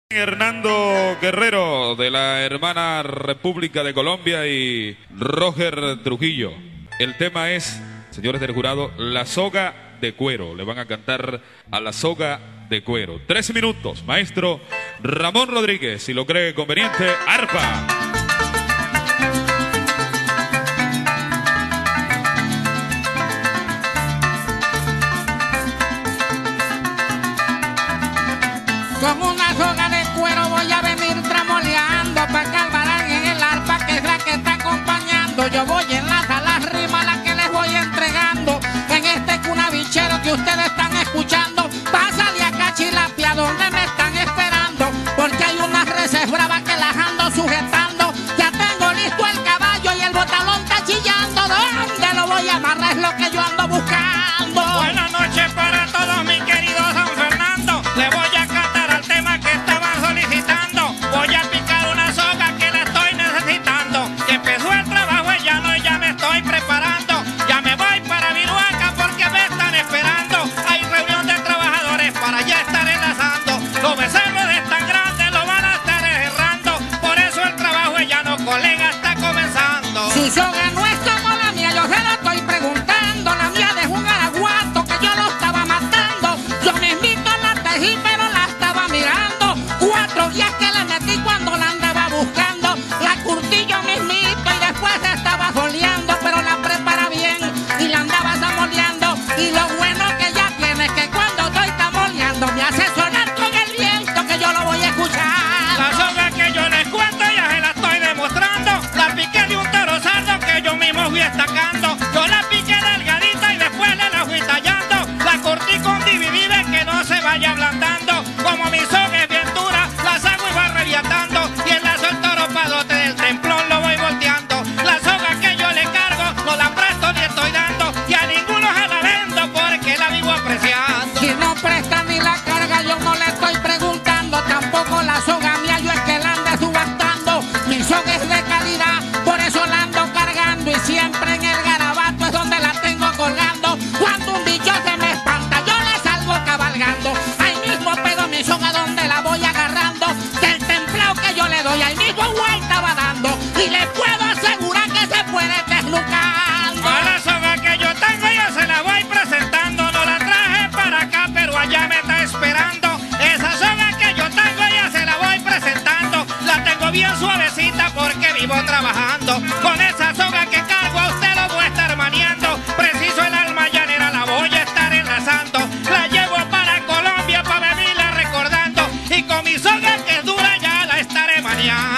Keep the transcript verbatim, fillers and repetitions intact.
Hernando Guerrero de la hermana República de Colombia y Roger Trujillo. El tema es, señores del jurado, La Soga de Cuero. Le van a cantar a La Soga de Cuero. Tres minutos, maestro Ramón Rodríguez, si lo cree conveniente, arpa. Con una soga de cuero voy a venir tramoleando pa' calvarar en el arpa, que es la que está acompañando. Yo voy en la sala rima, la que les voy entregando en este cunabichero que ustedes están escuchando. Pásale acá, Chilapia, donde me están esperando, porque hay unas reses bravas que las ando sujetando. Ya tengo listo el caballo y el botalón está chillando. ¿Dónde lo voy a amarrar? Es lo que yo ando buscando. Buenas noches para todos mis queridos San Fernando. Le voy a cantar al tema que estaban solicitando. Voy a picar una soga que la estoy necesitando. Que empezó el trabajo y ya no, ya me estoy preparando. Ya me voy para Viruaca porque me están esperando. Hay reunión de trabajadores para ya estar enlazando. Los becerros están grandes, lo van a estar errando. Por eso el trabajo ya no, colega, está comenzando. Su soga no es como la mía, yo se la estoy preguntando. La mía dejó un araguato que yo lo estaba matando. Yo mismito la tejí, pero la estaba mirando. Cuatro días que le metí cuando la andaba buscando. La curtí yo mismito y después estaba soleando, pero la prepara bien y la andaba zamoleando. Y lo bueno que ya tiene es que cuando estoy tamoleando me hace sonar con el viento, que yo lo voy a escuchar. La soga que yo les cuento ya se la estoy demostrando. La piqué de un toro sardo que yo mismo fui estacando. Yo la piqué delgadita y después le la fui tallando. La cortí con dividible que no se vaya ablandando. Como mi soga es bien dura, la saco y va reviatando. Y el lazo el toro padote del templón lo voy volteando. La soga que yo le cargo no la presto ni estoy dando. Y a ninguno se la vendo porque la vivo apreciando. Si no presta ni la carga, yo no le estoy preguntando. Tampoco la soga mía, yo es que la ande subastando. Mi soga es de calidad, por eso la ando cargando. Y siempre en el garabato es donde la tengo colgando. Cuando un bicho se me espanta, yo le salgo cabalgando. Ahí mismo pego mi soga donde la voy agarrando. Del templado que yo le doy, ahí mismo vuelta va dando. Y le puedo asegurar que se puede desnucando. A la soga que yo tengo yo se la voy presentando. No la traje para acá, pero allá me está esperando. Esa soga que yo tengo ya se la voy presentando. La tengo bien suavecita porque vivo trabajando. Con esa soga que cargo a usted lo voy a estar maniando. Preciso el alma llanera la voy a estar enlazando. La llevo para Colombia para venirla recordando. Y con mi soga que es dura ya la estaré maniando.